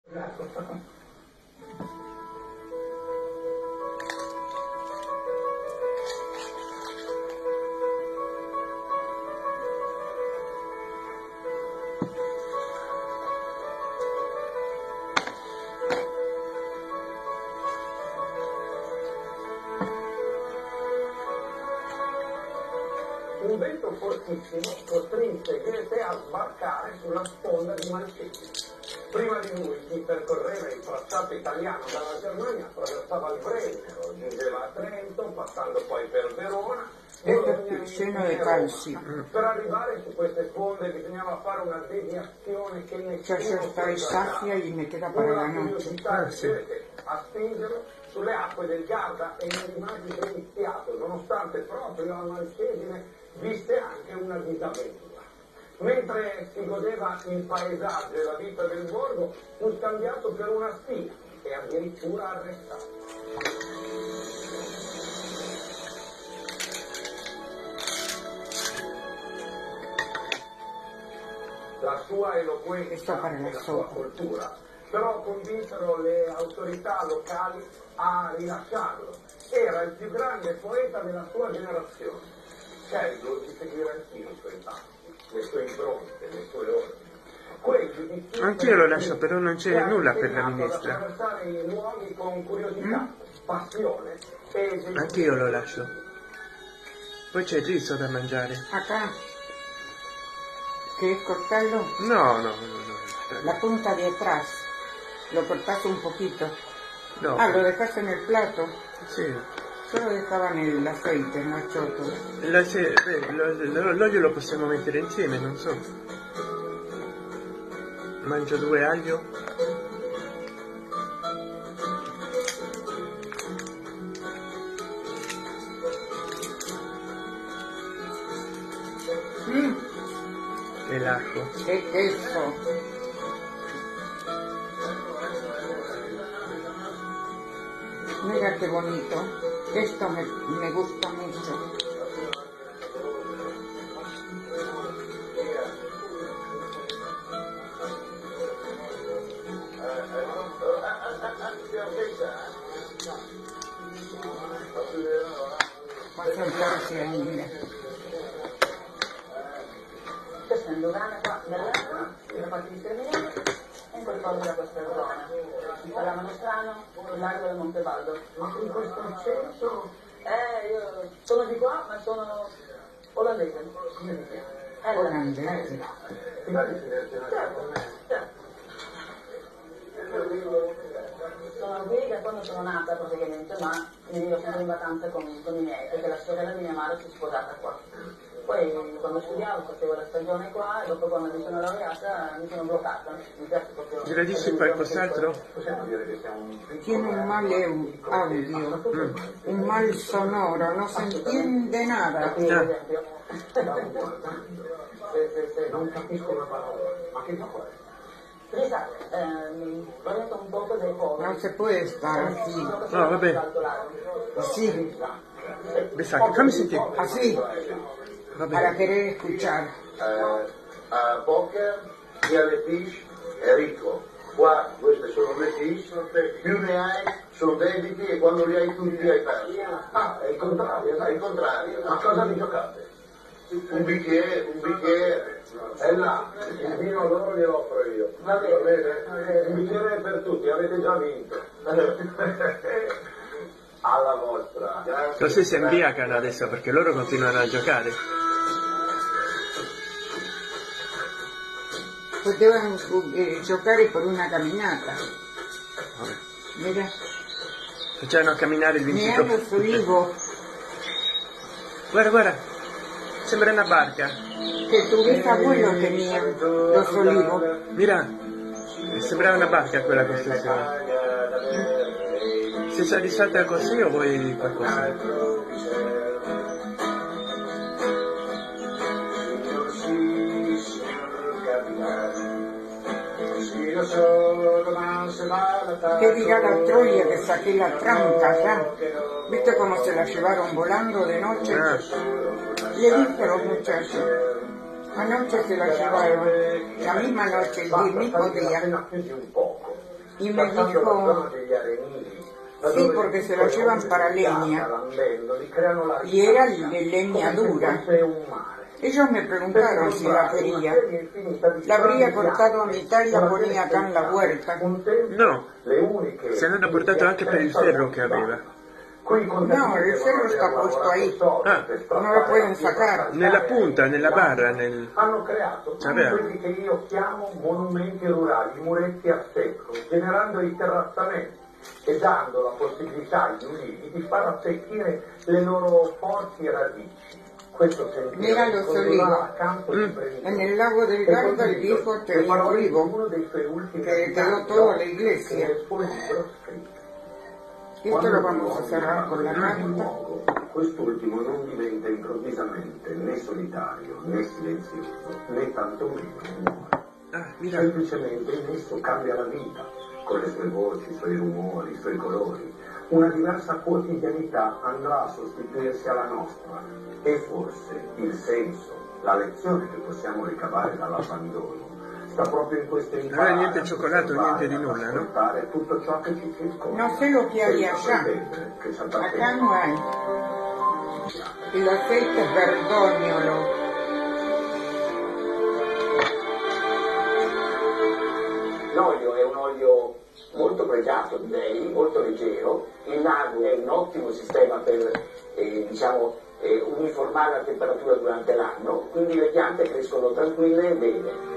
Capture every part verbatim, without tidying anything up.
Un vento fortissimo costrinse Goethe a sbarcare sulla sponda di Malcesine. Prima di lui chi percorreva il tracciato italiano dalla Germania attraversava il Brennero, giungeva a Trento, passando poi per Verona, e per arrivare su queste sponde bisognava fare una deviazione che nessuno sta saffia y me queda para la noche. Ah, sì. A spingerlo sulle acque del Garda e ne rimase deliziato, nonostante proprio a Malcesine visse anche una disavventura. Mentre si godeva il paesaggio e la vita del borgo, fu scambiato per una spia e addirittura arrestato. La sua eloquenza e la sua cultura però convinsero le autorità locali a rilasciarlo. Era il più grande poeta della sua generazione. Scelgo di seguire anch'io i suoi passi, le sue impronte, le sue ordini. Anch'io lo lascio, però non c'è nulla per la minestra. Attraversare i luoghi con curiosità, mm? passione e... Anch'io lo lascio. Poi c'è il riso da mangiare. Acá. ¿Quieres cortarlo? No, no, no, no. La punta de atrás. Lo cortaste un poquito. No. Ah, lo dejaste en el plato. Sì. Solo dejaba en el aceite, no choto. L'olio lo possiamo mettere insieme, non so. Mangio due aglio. Mm. E l'acqua. Che queso. Mira qué bonito. Esto me, me gusta mucho. Posso entrarsi anche. Questa è Ndogana qua, nell'acqua, sono fatti sterminati e in quel coso da questa zona. Mi parlavano strano, il largo del Montebaldo. Ma in questo senso? Eh, io sono di qua, ma sono olandese. Eh, Olandese. Ti va di selezionare con me? Certo. Sono qui da quando sono nata praticamente, ma mi vivo sempre in vacanza con, con i miei, perché la sorella di mia madre si è sposata qua. Poi quando studiavo facevo la stagione qua e dopo quando mi sono laureata mi sono bloccata. Mi piace proprio. Gradisci qualcos'altro? Tiene un mal audio, mm. un mal sonoro, no se entiende nada. Per esempio, non capisco una parola, ma che fa? Lisa, ehm, ho detto un poco dei poveri. No se puede estar así. No, vabbè. Así. Besacchi, fammi sentire. Así. Vabbè. Para querer escuchar. Uh, a poker e alle fish è ricco. Qua queste sono le fish, più ne hai sono debiti e quando li hai tutti hai perso. Ah, è il contrario, È il contrario. Ma cosa vi giocate? Un bicchiere, un bicchiere. È là, il vino loro glielo offro io. Va bene, va bene? Un bicchiere è per tutti, avete già vinto. Alla vostra. Così si imbriacano adesso perché loro continuano a giocare. Potevano eh, giocare per una camminata. Vabbè. Mira, Facevano camminare il mi vincitore. hanno solivo Guarda, guarda, sembra una barca. que tu bisabuelo tenía los olivos. Mira, sembrava una barca quella costruzione. Si soddisfatta così o vuoi qualcosa? ¿Qué dirá la Troya que saqué la tranca ya? ¿Viste cómo se la llevaron volando de noche? Ah. Le dije a los muchachos, anoche se la llevaron, la misma noche, il mismo día. Appena chiusi un poco. y me dijo, sí, porque se lo llevan para leña, y era de leña dura. Ellos me preguntaron si la quería. La habría cortado a mitad y la ponía acá en la huerta. No, se l'hanno portato anche per il ferro che aveva. No, el ferro está puesto ahí. Ah, No lo pueden sacar. nella punta, nella barra, nel... Hanno creato quelli che io chiamo monumenti rurali, muretti a secco, generando i terrazzamenti e dando la possibilità agli ulivi di far attecchire le loro forti radici. Questo Mira los olivos. En el lago del Garda el hijo tenía olivo, que quedó todo a la iglesia. Esto lo vamos a cerrar con la carta. Quest'ultimo non diventa improvvisamente né solitario, né silenzioso, né tantomeno muore. Ah, mira. Semplicemente in esso cambia la vita, con le sue voci, i suoi rumori, i suoi colori. Una diversa quotidianità andrà a sostituirsi alla nostra e forse il senso, la lezione che possiamo ricavare dall'abbandono sta proprio in questo Non è niente cioccolato, niente di nulla, no? Tutto ciò che ci circonda. No sé lo que hay allá. Acá no hay. El aceite es verdoniolo. L'olio è un olio molto pregiato, direi, molto leggero. Il lago è un ottimo sistema per eh, diciamo, eh, uniformare la temperatura durante l'anno, quindi le piante crescono tranquille e bene.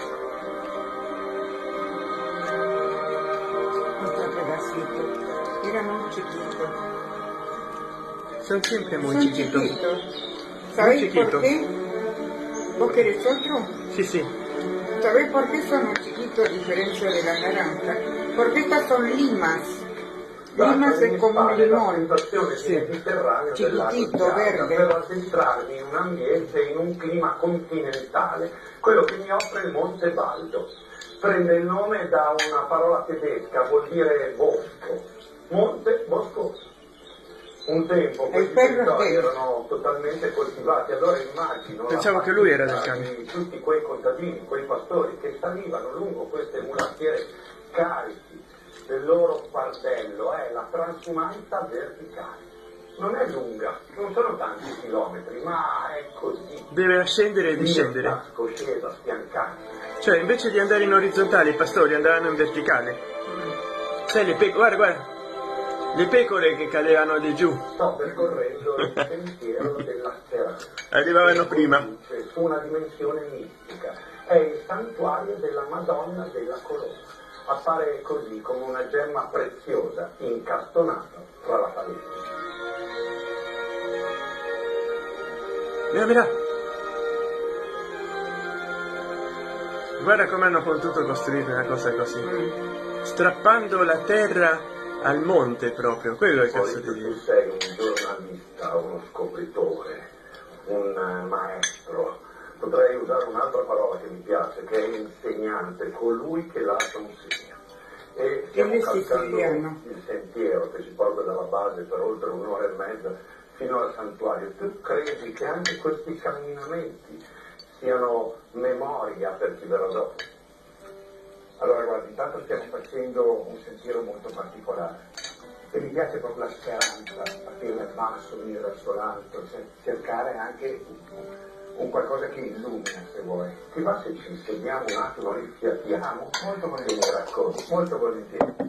Era muy chiquito. Son siempre muy Son chiquitos. chiquitos. ¿Sabéis chiquitos. por qué? ¿Vos querés otro? Sí, sí. ¿Sabéis por qué son muy chiquitos a diferencia de la naranja? Porque estas son limas. Limas es como un limón. Sì. Chiquitito, verde. Per addentrarmi in un ambiente, in un clima continentale, quello che mi offre il Monte Baldo. Prende il nome da una parola tedesca, vuol dire bosco. Monte boscoso. Un tempo questi territori erano totalmente coltivati, allora immagino Pensavo che lui era del cane. tutti quei contadini, quei pastori che salivano lungo queste mulattiere carichi del loro fardello, è la transumanza verticale. Non è lunga, non sono tanti chilometri, ma è così. Deve ascendere e discendere. Scesa, sfiancante. Cioè, invece di andare in orizzontale, i pastori andavano in verticale. Sai, le pecore, guarda, guarda, le pecore che cadevano di giù. Sto percorrendo il sentiero della speranza. Arrivavano prima. Su una dimensione mistica. È il santuario della Madonna della Colonna. Appare così come una gemma preziosa, incastonata tra la parete. Mira, mira. Guarda come hanno potuto costruire una cosa così. Strappando la terra al monte proprio, quello è il cazzo di Tu Dio. sei un giornalista, uno scopritore, un maestro. Potrei usare un'altra parola che mi piace, che è insegnante, colui che lascia un segno. E stiamo calcando il sentiero che ci porta dalla base per oltre un'ora e mezza fino al santuario. Tu credi che anche questi camminamenti siano memoria per chi verrà dopo? Allora guardi, intanto stiamo facendo un sentiero molto particolare e mi piace proprio la speranza, partire dal basso, venire verso l'alto, cercare anche un qualcosa che illumina, se vuoi. Ti va se ci insegniamo un attimo, rifiatiamo? Molto volentieri. volentieri. Racconti. Molto volentieri.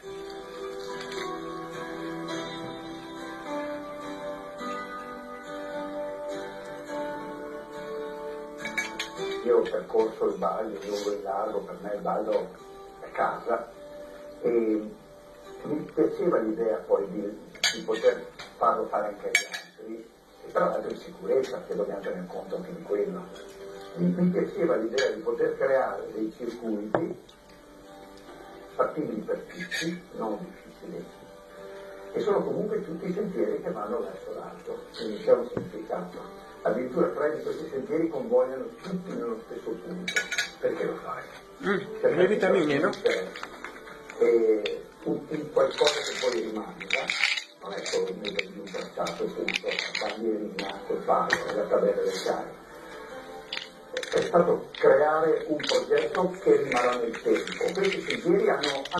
Io ho percorso il Baldo lungo il largo, per me il Baldo è casa e mi piaceva l'idea poi di, di poter farlo fare anche agli altri, e tra l'altro in sicurezza, perché dobbiamo tenere conto anche di quello. Mi, mi piaceva l'idea di poter creare dei circuiti fattibili per tutti, non difficili, e sono comunque tutti sentieri che vanno verso l'alto, quindi c'è un significato. Addirittura tre di questi sentieri convogliano tutti nello stesso punto. Perché lo fai? Mm, le vitamine, no? E un qualcosa che poi rimanga, non è solo il meglio di un tracciato punto, bandierina, col palo, la tabella del cane. È stato creare un progetto che rimarrà nel tempo. Questi sentieri hanno